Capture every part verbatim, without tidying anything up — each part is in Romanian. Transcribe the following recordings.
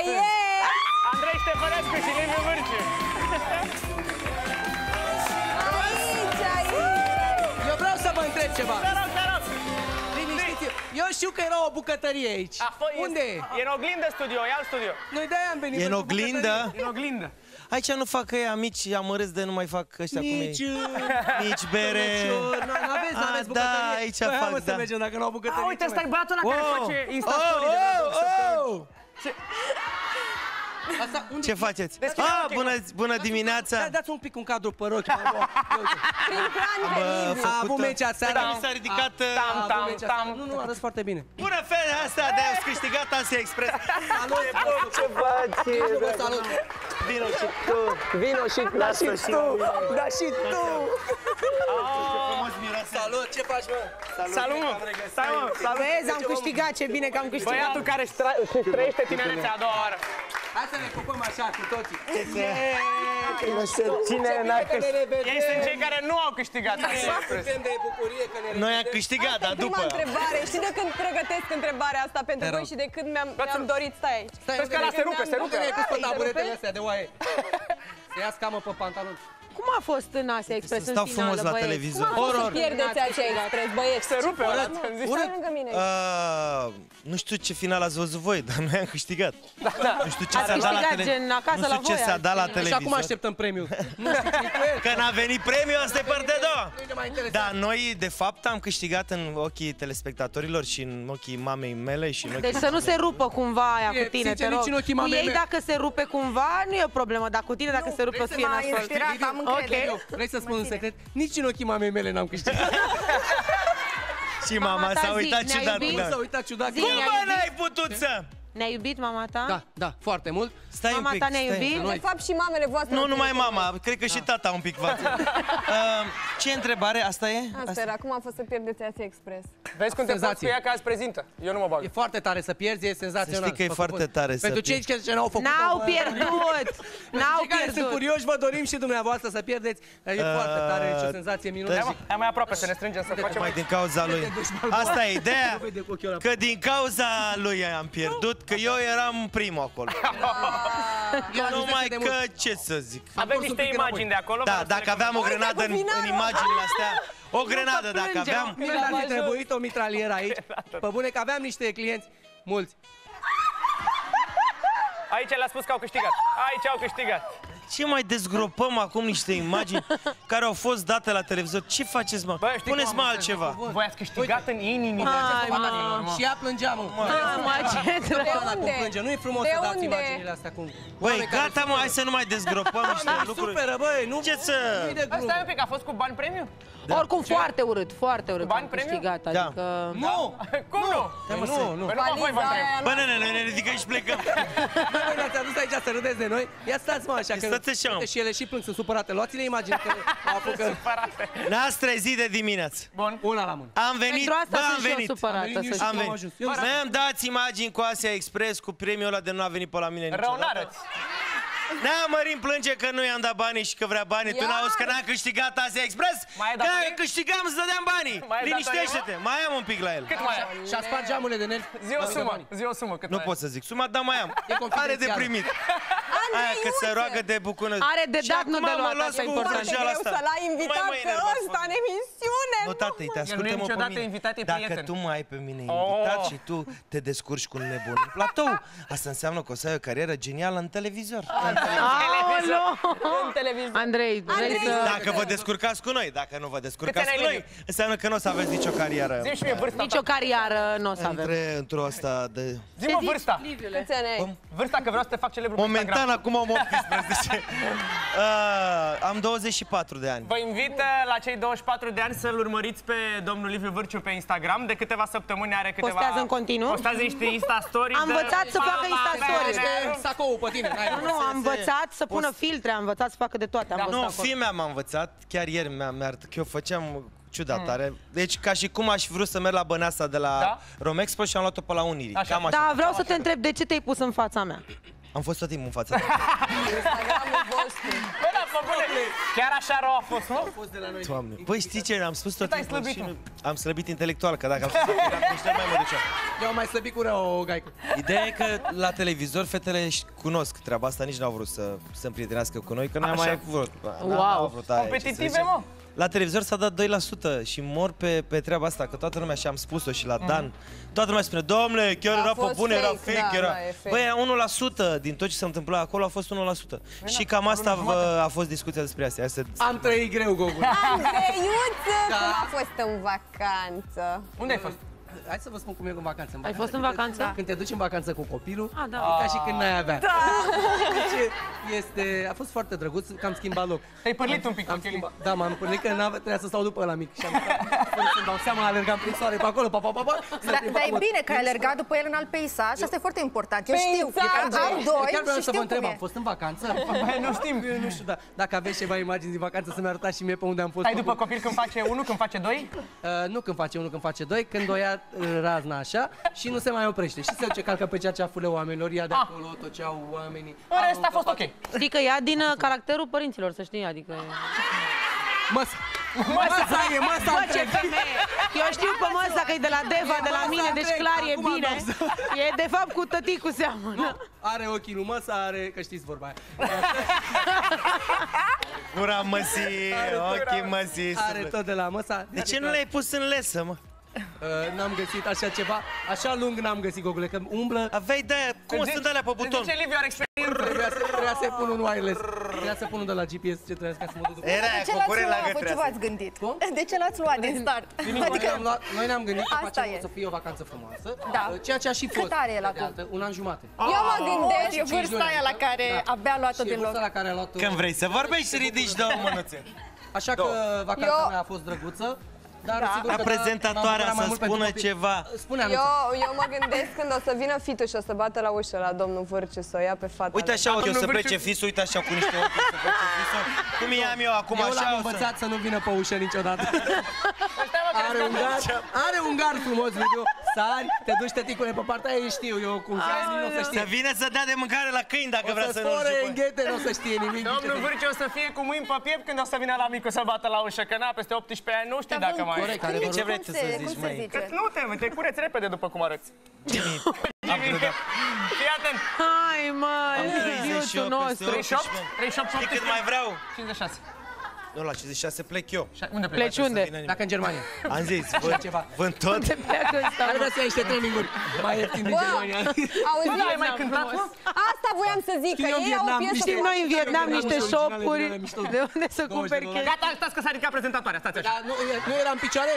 e! Andrei Ștefănescu și Liviu Vârciu. Aici, aici! Eu vreau să vă întreb ceva. Te rog, te rog. Liniștiți. Eu știu că era o bucătărie aici. A, fă, Unde e? E în oglindă studio, ia în studio. Noi de-aia am venit. E în pentru oglindă? bucătărie. E în oglindă. Aici nu fac ăia mici amărâți de nu mai fac ăștia cum e. Nici... Nici bere. N-aveți, n-aveți A, bucătărie. da, aici Păi, hai, fac, mă, da. să mergem dacă nu au bucătărie. A, uite, ce ăsta e mai- băiatul ăla care Wow. face Oh, Insta-story de la două săptămâni. oh! Asta, unde? Ce faceți? Deschide-mă Ah, ochii, bună, bună Da, dimineața! dați un pic un cadru pe rochi. Prin plan pe Liviu. A avut meci aseară. Mi s-a ridicat... Tam, A avut tam, meci aseară. tam. Nu, nu, arăți foarte bine. Bună fete, asta de ați câștigat Asia Express. Salut! Ce faci? Vă salut! Vino și tu. Vino și da și tu! Da și tu! Salut, ce faci, mă? Salut, mă! Stai, mă! Salut! Vezi, am câștigat, ce bine că am câștigat. Băiatul care își tra- își trăiește tinerețea a doua oară. Hai să ne pupăm așa cu toții. Cine n-a câștigat? Ei sunt cei care nu au câștigat. Suntem de bucurie că ne Noi am revedem. câștigat, dar Prima după... întrebare. Știi de când pregătesc întrebarea asta pentru voi și de când mi-am mi-am dorit? Stai aici. Stai, Vezi că ăla se rupe, se rupe. Nu pus pe Hai, taburetele se rupe? astea de oaie. Să ia scamă pe pantaloni. Cum a fost în Asia Express Să în stau finală, frumos la băieți? televizor. Cum a fost să Horror. pierdeți Asia Express, băieți? Se rupe ăla. Stai lângă mine. Uh, nu știu ce final ați văzut voi, dar noi am câștigat. Nu știu ce Ați s-a dat la câștigat tele- gen acasă Nu la știu ce voi, s-a dat la altfel. Și acum televizor. așteptăm premiul. Nu știu ce e. Că n-a venit premiul, asta e partea a doua. Nu ne mai interesează. Da, noi de fapt am câștigat în ochii telespectatorilor și în ochii mamei mele și în ochii... Deci să nu se rupă cumva aia E, cu tine, sincer, te rog. nici în ochii Cu mamei ei mele. dacă se rupe cumva, nu e o problemă, dar cu tine dacă se rupe o să fie nasol. am încredere. Ok. Vrei să spun un secret? Nici în ochii mamei mele n-am câștigat. Și mama Mama ta s-a zi, uitat ne-a ciudat. iubit? da. S-a uitat ciudat. Zi, Cum ne-a mă, iubit? n-ai putut să... Ne-a iubit mama ta? Da, da, foarte mult. Stai Mama un pic, ta ne-a stai. iubit? Noi. De fapt și mamele voastre. Nu, numai mama, cred că și tata un pic față. Uh, ce întrebare? Asta e? Asta era, cum a fost să pierdeți Asia Express? Vezi cum te poți cu Senzație. ea că azi prezintă. Eu nu mă bag. E foarte tare să pierzi, e senzațional. Să știi că e Vă foarte propun. tare să Pentru cei pierzi. ce n-au făcut. N-au pierdut! N-au Cei care sunt pierdut! curioși, vă dorim și dumneavoastră să pierdeți. E foarte tare, e o senzație minunată. Hai, mă, hai mai aproape să ne strângem, să facem... Mai din cauza lui. Asta e ideea. Nu vede cu ochiul ăla. Că din cauza lui am pierdut, că eu eram primul acolo. El Numai ajunge de mult. că, ce să zic. Avem fost un niște pic imagini înapoi. de acolo. Da, vreau să dacă le aveam o grenadă în, în imaginile astea, o grenadă dacă plângem. aveam. Mie ar fi trebuit o mitralieră aici. Pe bune că aveam niște clienți mulți. Aici le-a spus că au câștigat. Aici au câștigat. Ce mai dezgropăm acum niște imagini care au fost date la televizor? Ce faceți, mă? Bă, știi cum Puneți-mă am altceva. Voi ați câștigat în inimile Hai, acestor mă. fantazii. Și ea plângea, mă. Mama, ce De drăguț! cum plânge. Nu e frumos De să dați unde? imaginile astea cum. Băi, Oameni care gata, mă, hai să nu mai dezgropăm niște Nu lucruri. suferă, băi, nu Ce să... nu-i de glumă. Stai un pic, a fost cu bani premiu? Oricum foarte urât, foarte urât Bani am premiu? câștigat, Da. adică... Nu! Cum nu? Păi nu, nu. Păi numai voi v-am premiu. Bă, nene, noi ne ridicăm și plecăm. Băi, ne-ați adus aici să râdeți de noi. Ia stați, mă, așa că... Stați așa, mă. Uite, și ele și plâng, sunt supărate. Luați-le imagini că au apucă Ne-ați trezit de dimineață. Bun. una la mână. Am venit, Pentru asta bă, am sunt și eu venit. supărată, Am venit să eu și Am am venit. ajuns. Eu Mi-am dat imagini cu Asia Express, cu premiul ăla de nu a venit pe la mine Rău niciodată. n-arăți. Nea, Mărin plânge că nu i-am dat banii și că vrea banii. Tu Iar? n-auzi că n-am câștigat Asia Express? Mai ai Că datorii? câștigam să dădeam banii. Mai ai Liniștește-te, mai am un pic la el. Cât mai ai? Și-a spart geamurile de nervi. Zi o sumă, zi o sumă, cât Nu mai pot să zic suma, dar mai am. Are de confidențială. primit. Aia că se roagă de bucună. Are de Și dat, nu acum de mă luat, luați asta e cu important. vrăjeala Greu asta. să l-ai invitat Nu mai mă pe enervați, ăsta fă. în emisiune. Nu, tată, te ascultă-mă pe niciodată mine. invitat, e Dacă prieten. tu mă ai pe mine invitat Oh. și tu te descurci cu un nebun în platou, asta înseamnă că o să ai o carieră genială în televizor. Aoleu! În televizor. Andrei, vrei să... Dacă vă descurcați cu noi, dacă nu vă descurcați Câți cu ani ai, noi, înseamnă că nu o să aveți nicio carieră. Zi și mie vârsta Nici o ta. carieră nu o să avem. Între, într-o asta de... Zi-mă vârsta. Câți ani ai? Vârsta, că vreau să te fac celebru pe Momentan Instagram. acum am optsprezece. uh, am douăzeci și patru de ani. Vă invit uh, la cei douăzeci și patru de ani să-l urmăriți pe domnul Liviu Vârciu pe Instagram. De câteva săptămâni are câteva... Postează în continuu? Postează niște Insta-story. Am învățat să facă Insta-story. Este sacoul pe tine. n-ai Nu, cum. nu, am învățat să pună Post- filtre, am învățat să facă de toate. Am văzut Nu, acolo. fimea m-a învățat, chiar ieri mi-a mi că eu făceam ciudat tare. Deci ca și cum aș vrut să merg la băneasa de la Da? Romexpo și am luat-o pe la Unirii. Așa. Cam așa. Da, vreau să te întreb de ce te-ai pus în fața mea. Am fost tot timpul în fața ta. Instagramul vostru. Bă, da, pe bune, chiar așa rău a fost, nu? Doamne. Băi, știi ce? Am spus tot ai timpul slăbit, și mă? nu- am slăbit intelectual, că dacă am slăbit intelectual, mai mă duceam. Eu am mai slăbit cu rău, Gaicu. Ideea e că la televizor fetele își cunosc treaba asta, nici n-au vrut să se împrietenească cu noi, că n-am Așa. mai vrut. Wow. Vrut aia, ce să Competitive, zicem. mă? La televizor s-a dat doi la sută și mor pe, pe treaba asta, că toată lumea, și am spus-o și la Dan, toată lumea spune, domnule, chiar A era pe fost bune, era fake, fake, da, era... da, e fake. Băi, unu la sută din tot ce se întâmpla acolo a fost unu la sută. Și cam asta vă, a fost discuția despre asta. Asta Am trăit greu, Gogu. Andreiuță, Da. cum a fost în vacanță? Unde ai fost? Hai să vă spun cum e în vacanță. Ai fost în vacanță? Când te duci în vacanță cu copilul, Ah, da. e ca și când n-ai avea. Deci, este, a fost foarte drăguț, că am schimbat loc. Te-ai părlit un pic, Am ok. schimbat, da, m-am părlit că n-ave- trebuia să stau după la mic. Și am stat, fără să-mi dau seama, alergam prin soare pe acolo, pa, pa, pa, pa. Da, dar e bine că ai alergat după el în alt peisaj, asta e foarte important. Eu știu, Peisaje. am doi Chiar vreau și să vă știu întreb, cum am e. fost în vacanță? Băi, nu știm. Nu știu, da, dacă aveți ceva imagini din vacanță să-mi arătați și mie pe unde am fost. Stai după copil când face unul, când face doi? Uh, nu când face unul, când face doi, când o ia uh, razna așa și nu se mai oprește. Și se duce, calcă pe ceaceafurile oamenilor, ia de Ah. acolo tot ce au oamenii. În rest a fost ok. Știi că ia din uh, caracterul părinților, să știi, adică... Măsa! Măsa e, măsa Bă, ce întreg. femeie! Eu știu pe măsa că e de la Deva, de la măsa mine, deci întreg, clar e acum bine. am E de fapt cu tăticul seamănă. Are ochii lui măsa, are, că știți vorba aia. Gura măsii, ochii măsii. Are tot de la măsa. De ce nu le-ai pus în lesă, mă? Uh, n-am găsit așa ceva, așa lung n-am găsit, Gogule, că umblă. Aveai de-aia, cum sunt alea pe buton? Zice Liviu are experiență. Trebuia să, trebuia să pun un wireless. Trebuia să pun un de la G P S ce trebuia ca să mă duc după. Era De aia ce cu l-ați curent la luat? Voi ce gătreasă. v-ați gândit? Cum? De ce l-ați luat din start? Noi Adică, ne-am, luat, noi ne-am gândit că Asta facem e. o să fie o vacanță frumoasă, Da. ceea ce a și fost. Cât are el pe de acum? altă, un an jumate. Eu mă gândesc, e vârsta aia la care abia a luat-o Și e din loc. vârsta la care a luat-o. Când vrei să vorbești și ridici două mânuțe. Așa că vacanța Eu- mea a fost drăguță. Dar Da. sigur Ca că da, prezentatoarea m-am bucurat mai să mult pentru spună copii. ceva. Spune, Eu, Anuța. eu mă gândesc când o să vină fitul și o să bată la ușă la domnul Vârciu să o ia pe fata. Uite așa, ochi, o să plece fisul, uite așa cu niște ochi, o să plece fisul. Cum i-am eu acum, Eu așa l-am o să... învățat să nu vină pe ușă niciodată. Stai, mă, că Are un gard, are un gard frumos, video. Sari, te duci tăticule pe partea aia, știu eu cum să nu o să Să știe. vină să dea de mâncare la câini dacă O vrea să să nu sfore știu. în ghete, nu o să știe nimic. Domnul Vârciu o să fie cu mâini pe piept când o să vină la micu să bată la ușă, că na, peste optsprezece ani nu știi dacă mai... Corect, are Ce noroc. vrei tu să zici, Cum se măi? zice? Că nu te, te cureți repede după cum arăți. Am crezut. Fii atent. Hai, mă, treizeci și iubitul opt, nostru. treizeci și opt, treizeci și opt, Știi cât mai vreau? cincizeci și șase. Nu, la cincizeci și șase plec eu. Și unde pleci? Pleci unde? Dacă în Germania. Am zis, vând, ceva. vând tot. Te pleacă ăsta, Ar mă. vrea să ia niște traininguri mai ieftine din Bă, Germania. auzi, Da, ai mai cântat, mă? asta voiam să zic, că Știu eu în ei au o Vietnam, piesă știi Știm noi în Vietnam niște originale, shop-uri mișto. de unde să douăzeci cumperi de chestii. Gata, stați că s-a ridicat prezentatoarea, stați așa. Dar nu, nu era în picioare?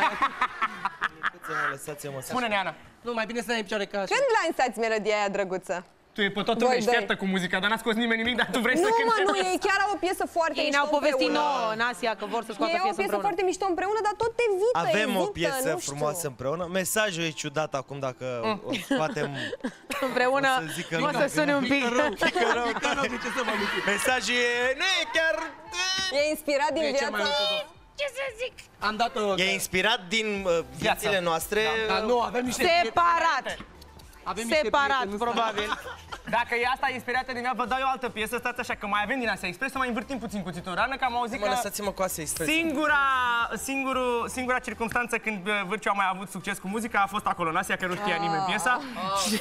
Lăsați-mă, lăsați-mă să... Spune-ne, Ana. Nu, mai bine să ne în picioare ca așa. Când lansați melodia aia drăguță? Tu e pe toată Voi lumea, ești doi. fiertă cu muzica, dar n-a scos nimeni nimic, dar tu vrei să Nu, cânti. mă, nu, ei chiar au o piesă foarte Ei mișto ne-au povestit împreună. nouă în Asia că vor să scoată Ei au o piesă piesă împreună. foarte mișto împreună, dar tot evită, Avem evită, o piesă nu știu. frumoasă împreună. Mesajul e ciudat acum dacă o scoatem. Împreună O să zic că o nu. să sune un pic. Pică rău, de ce să mă mici? Mesajul e... Nu e chiar... E inspirat din E cel mai viața. ortodox. Am dat-o... E inspirat din uh, viețile noastre. Dar nu, avem niște... Separat. Avem niște Separat, prieteni, nu probabil. Dacă e asta inspirată din ea, vă dau eu o altă piesă, stați așa, că mai avem din Asia Express, să mai învârtim puțin cuțitul în rană, că am auzit Mă, că lăsați-mă cu Asia Express. singura, singurul, singura circunstanță când uh, Vârciu a mai avut succes cu muzica a fost acolo în Asia, că nu știa nimeni piesa. Și-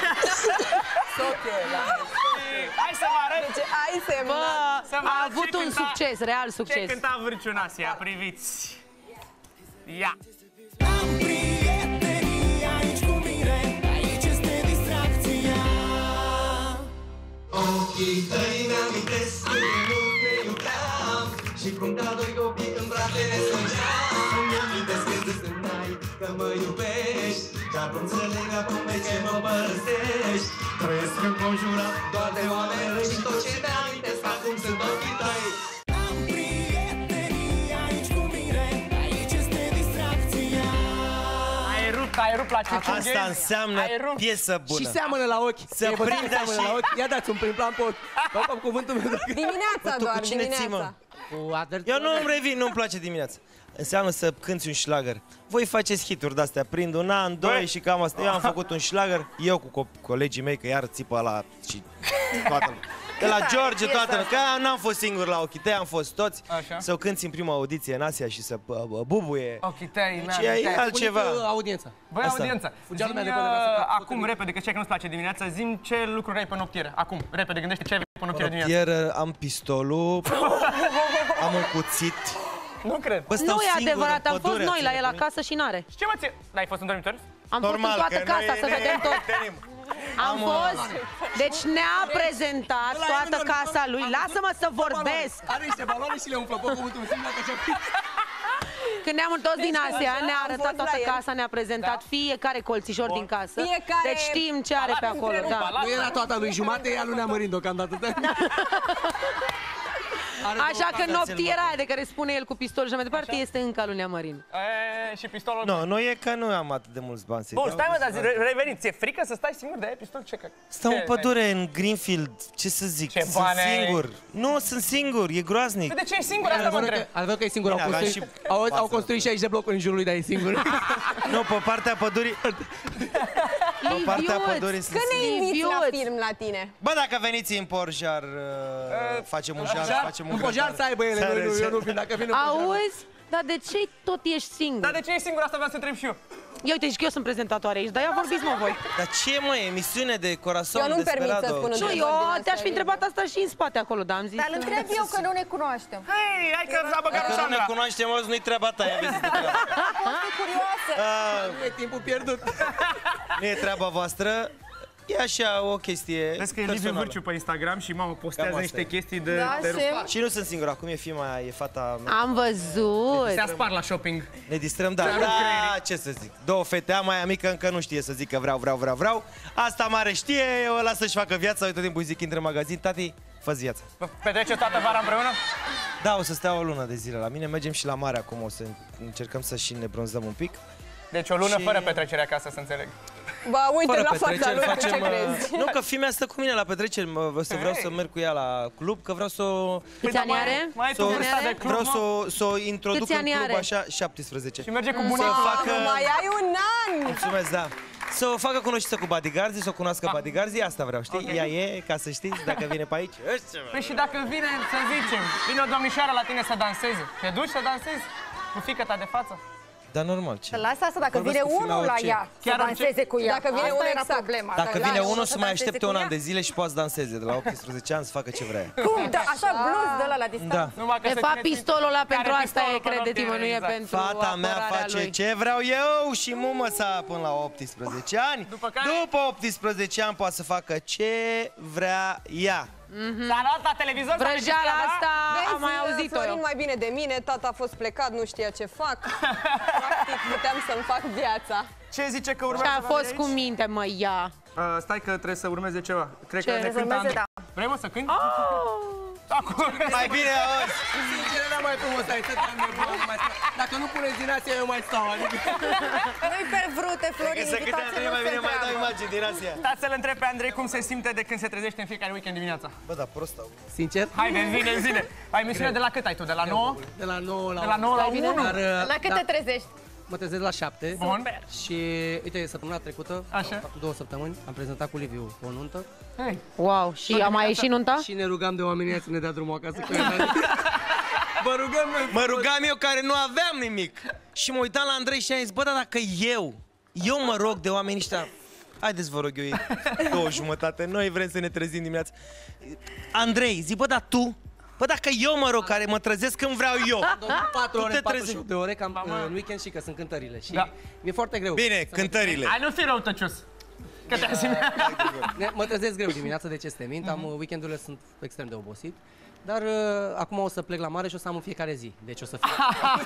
Hai să vă arăt Ce ai Bă, semnat. Să vă a arăt avut ce un cânta- succes, real ce succes. cânta Vârciu în Asia, priviți. Ia! Am prietenii aici cu mine, aici este distracția. Ochii tăi mi-amintesc când nu te iubeam Și cum ca doi copii în brațe ne strângeam Mi-amintesc când îți spuneai că mă iubești Și acum înțeleg acum de ce mă părăsești Trăiesc înconjurat doar de oameni răi Și tot ce te-amintesc acum sunt ochii tăi. Am prietenii aici cu mine, aici este distracția. Ai rupt, ai rupt la ce Asta înseamnă Ai rupt. piesă Și bună. seamănă la ochi. Să E, vă zic că prindă seamănă și- la ochi. Ia dați un prim plan pe ochi. Bă, bă, cuvântul meu. Dimineața Tu cu doar, cine ții, mă? dimineața. Cu Adel. Eu nu îmi revin, nu-mi place dimineața. înseamnă să cânti un șlagăr. Voi faceți hituri de-astea, prind un an, doi și cam asta. Eu am făcut un șlagăr, eu cu co- colegii mei, că iar țipă la și toată lumea. De la George, toată lumea, că n-am fost singur la ochii tăi, am fost toți. Așa. Să o cânti în prima audiție în Asia și să uh, bubuie. Ochii tăi, Și e altceva. Audiența. Băi, Asta. audiența, Fugea lumea zi-mi, de pe lângă uh, să- acum, repede, că știi că nu-ți place dimineața, zi-mi ce lucruri ai pe noptieră. Acum, repede, gândește ce ai pe noptieră dimineața. Iar am pistolul, am un cuțit. Nu cred. Bă, stau Nu e singur adevărat, în am fost pădure, noi la ține el pe mine. acasă și n-are. Și ce mă ție? N-ai fost în dormitor? Am fost în Normal, toată că casa noi să ne vedem tot. venim. Am fost, deci ne-a prezentat toată casa lui. Lasă-mă să vorbesc. Are niște baloane și le umflă pe cuvântul meu, dacă așa. Când ne-am întors din Asia, ne-a am arătat fost la toată el. casa, ne-a prezentat fiecare colțișor din casă. Fiecare Deci știm ce are pe palat acolo, întreg, da. palat. Nu era toată lui jumate, ea lui Neamărin deocamdată. Are Așa două că case. noptiera aia de care spune el cu pistolul și mai departe este încă al lui Neamărin. E, și pistolul. Nu, nu e că nu am atât de mulți bani să-i Bun, dau. stai mă, dar zi- re- reveni, ți-e frică să stai singur de aia pistol? Ce că? Stau în Ce- pădure, în Greenfield, ce să zic, Ce sunt bani ai? singur. Nu, sunt singur, e groaznic. Păi de ce e singur? Asta mă Adevărul întreb. că, adevărul că e singur, au Bine, aveam construit, și au, au pasăre. construit șaizeci de blocuri în jurul lui, dar e singur. Nu, pe partea pădurii, pe partea pădurii sunt Când ne singur. inviți la Liviuț. film la tine? Bă, dacă veniți în Porjar, uh, facem un jar, facem un Un pojar să aibă ele, Seară, noi nu, eu seară. nu vin, dacă vin în pojar. Auzi? Dar de ce tot ești singur? Dar de ce e singur? Asta vreau să întreb și eu. Ia uite, și că eu sunt prezentatoare aici, dar ia vorbiți mă voi. Dar ce, mă, emisiune de Corazon Eu nu-mi permit să spun Nu, întrebări eu din astea, te-aș fi Liviu. întrebat asta și în spate acolo, dar am zis... Dar îl întreb eu că nu ne cunoaștem. Hei, hai că s-a băgat Dacă nu ne Sandra. cunoaștem, auzi, nu-i treaba ta, ia vezi de treaba. Sunt curioasă. Ah, Nu e timpul pierdut. Nu e treaba voastră, e așa o chestie Vezi că e Liviu personală. Vârciu pe Instagram și mamă postează Cam asta niște e. chestii de... Da, de și... Și nu sunt singur, acum e fima, e fata mea. Am văzut. Se-a spart la shopping. Ne distrăm, da, da, ce să zic. Două fete, am aia mică încă nu știe să zică vreau, vreau, vreau, vreau. Asta mare știe, eu o las să-și facă viața, eu tot timpul îi zic, intră în magazin, tati, fă-ți viața. Petrece toată vara împreună? Da, o să stea o lună de zile la mine, mergem și la mare acum, o să încercăm să și ne bronzăm un pic. Deci o lună Și- fără petrecere acasă, să înțeleg. Ba, uite Fără la fața petreceri lui, facem... ce uh, crezi? Nu, că fimea stă cu mine la petreceri, mă, vreau să vreau să merg cu ea la club, că vreau să o... Câți ani are? Mai ai tu să o- vârsta de club, Vreau mă? să o, să o introduc Câți în ani club are? așa, șaptesprezece. Și merge cu Să bunicul. facă... Mai ai un an! Mulțumesc, da. Să o facă cunoștință cu bodyguards, să o cunoască bodyguards, asta vreau, știi? Ok. Ea e, ca să știți, dacă vine pe aici. Păi și dacă vine, să zicem, vine o domnișoară la tine să danseze, te duci să dansezi cu fiica ta de față? Dar normal, ce? Lasă asta dacă Vorbesc vine cu fimea unul la orice. ea să Chiar danseze cu ea. Dacă vine Asta unul era exact. problema. Dacă Dacă vine lași unul să să mai danseze aștepte cu un ea. an de zile și poate să danseze, de la optsprezece ani să facă ce vrea. Cum? Da, așa blues de la la distanță. Da. Numai că De să fapt, țineți- pistolul ăla Care pentru asta pistolul e, pe credeți-mă, nu noptiere, e exact. pentru Fata mea apărarea face lui. ce vreau eu și mumă sa până la optsprezece ani. După care- După optsprezece ani poate să facă ce vrea ea. Dar la televizor s-a Vrăjeala înregistrat, asta Vezi, am mai auzit-o Florin eu. mai bine de mine, tata a fost plecat, nu știa ce fac. Practic puteam să-mi fac viața. Ce zice că Și urmează a la fost mine cu aici? minte, mă, ia. Uh, stai că trebuie să urmeze ceva. Cred Ce? că ne Să cântă urmeze, Andrei. Vrei mă să cânti? Acum. Mai bine auzi. Sincer, era mai frumos, ai să te-am nebun, nu mai stau. Dacă nu puneți din Asia, eu mai stau, adică... Nu-i pe vrute, Florin, Să câte invitația Andrei nu mai se bine mai dau întreabă. imagini din Asia. Stați să-l întreb pe Andrei cum se simte de când se trezește în fiecare weekend dimineața. Bă, da, prost au. Sincer? Haide, zine, zine. Ai emisiune de la cât ai tu? De la nouă? De la nouă la De la nouă la unu. unu? Dar, uh, La cât da, te trezești? mă trezesc la șapte. Bun. Și, uite, săptămâna trecută, Așa. acum două săptămâni, am prezentat cu Liviu o nuntă. Hei. Wow, și a mai ieșit nunta? Și ne rugam de oamenii să ne dea drumul acasă cu el. Vă rugăm noi. Mă rugam eu care nu aveam nimic. Și mă uitam la Andrei și am zis, bă, dar dacă eu, eu mă rog de oamenii ăștia, haideți vă rog eu, e două jumătate, noi vrem să ne trezim dimineața. Andrei, zi, bă, dar tu? Bă, dacă eu mă rog, care mă trezesc când vreau eu. patru Tu ore, te patruzeci și trezi. opt de ore, cam uh, în weekend și că sunt cântările. Și Da. mi-e foarte greu. Bine, cântările. Hai, nu fi răutăcios. Că te-ai simțit. Ne, mă trezesc greu dimineața, de ce să te mint, am, weekendurile sunt extrem de obosit. Dar uh, acum o să plec la mare și o să am în fiecare zi. Deci o să fiu.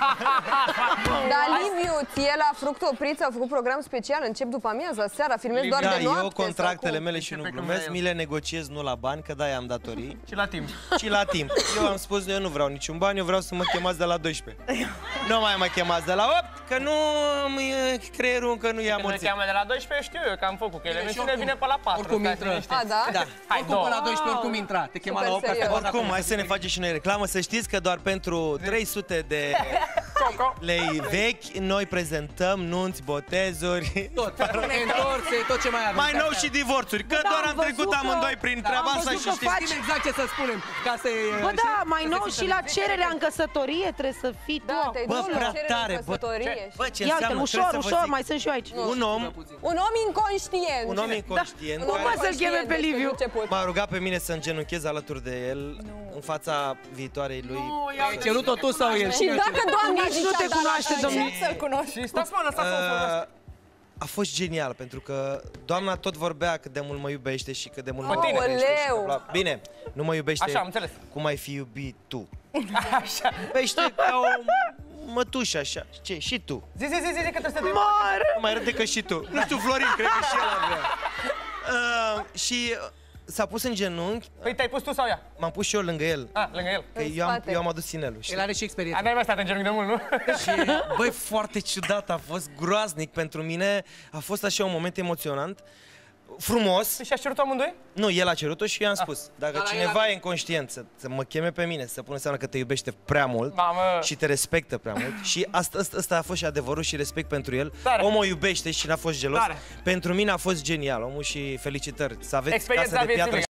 Dar Liviu, ție la Fructul Opriță a făcut program special, încep după amiaza, seara, filmezi doar Da, de noapte. eu contractele sau mele și nu Începe când glumesc, vrea mi le negociez nu la bani, că da, am datorii, Și la timp. ci la timp. Eu am spus, eu nu vreau niciun bani, eu vreau să mă chemați de la doisprezece. Nu mai mă chemați de la opt, că nu îmi- creierul încă nu ia Când ne morții. cheamă de la doisprezece, știu eu că am făcut, că ele emisiune oricum- vine pe la patru. oricum stai intră. liniștit. cum? A, da? Da. Hai, Oricum două. pe la doisprezece oricum intra. Te chema Super la opt ca să serios. vadă Oricum, acum. hai să ne facem și noi reclamă, să știți că doar pentru trei sute de Coco. Lei vechi, noi prezentăm nunți, botezuri, Tot, întorse, tot ce mai avem. mai nou și divorțuri, că da, doar am am trecut văzut că- amândoi prin treaba am asta văzut și că știți. faci- Știm exact ce să spunem, ca să... Bă, da, mai nou și la cererea în căsătorie trebuie să fii tu. Da, te-ai Bă, dus la prea cerere de tare, bă, căsătorie. ce- bă, ce Ia uite, înseamnă, ușor, trebuie să vă ușor, zic. mai sunt și eu aici. Un om, Un om inconștient. un om inconștient, Un om Cum mă să-l cheme pe inconștient Liviu? despre început. m-a rugat pe mine să îngenunchez alături de el în fața viitoarei lui. Ai cerut-o tu sau el? Și dacă Doamna Nici nu te cunoaște, domnule. Să-l cunoști. Și stați mă, lăsați să Uh, a fost genial, pentru că doamna tot vorbea cât de mult mă iubește și cât de mult mă Aoleu! iubește și că bla- Bine, nu mă iubește Așa, am înțeles. cum ai fi iubit tu. Așa. Iubește ca o mătușă așa. Ce? Și tu. Zi, zi, zi, zi, că trebuie să te... Nu mai râde că și tu. Nu știu, Florin, cred că și el avea. Uh, și uh, s-a pus în genunchi, Păi te-ai pus tu sau ea? m-am pus și eu lângă el. Ah, lângă el. Că În eu am, spate. eu am adus inelul, știi? El are și A, experiență. n-ai mai stat în genunchi de mult, nu? Și, băi, foarte ciudat, a fost groaznic pentru mine. A fost așa un moment emoționant. Frumos. Și a cerut amândoi? Nu, el a cerut-o și eu i-am spus. Dacă Dar la cineva el e inconștient să, să mă cheme pe mine, să pună seama că te iubește prea mult Mamă. și te respectă prea mult. Și asta, asta, asta a fost și adevărul și respect pentru el. Tare. Omul o iubește și n-a fost gelos. Tare. Pentru mine a fost genial omul și felicitări. Să aveți Experiența casă de vieții piatră lui.